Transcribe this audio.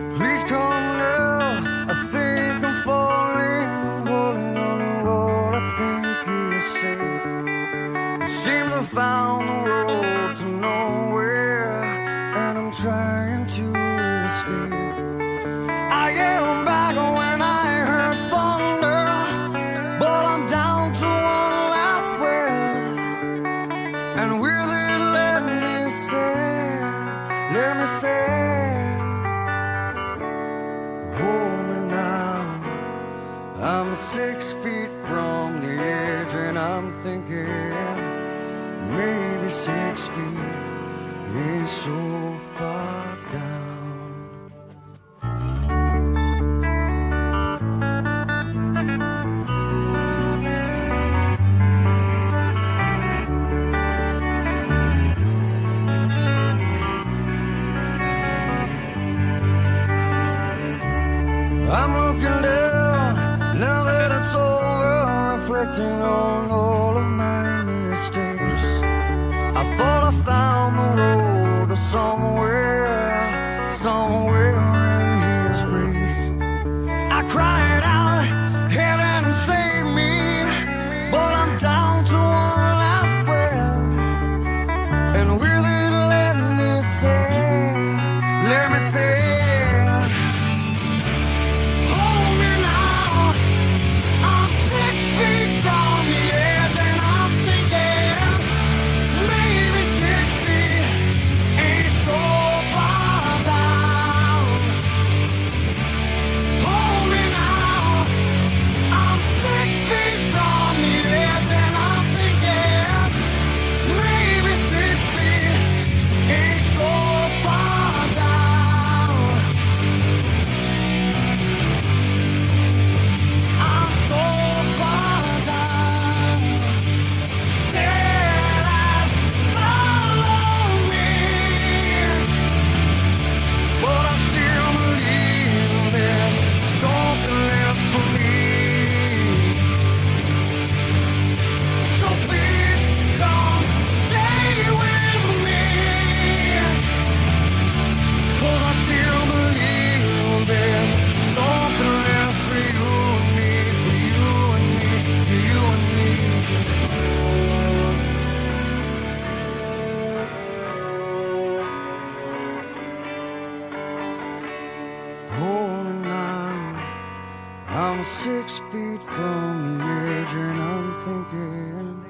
Please come now, I think I'm falling, holding on to what I think is safe. It seems I found the road to nowhere, and I'm trying to escape. I am back when I heard thunder, but I'm down to one last breath. And will it let me say, hold me now. I'm 6 feet from the edge, and I'm thinking maybe 6 feet ain't so far down. I'm looking down, now that it's over, reflecting on all of my mistakes. I thought I found the road to somewhere in His grace. I cried out, heaven save me, but I'm down to one last breath. And will it let me say, I'm 6 feet from the edge, and I'm thinking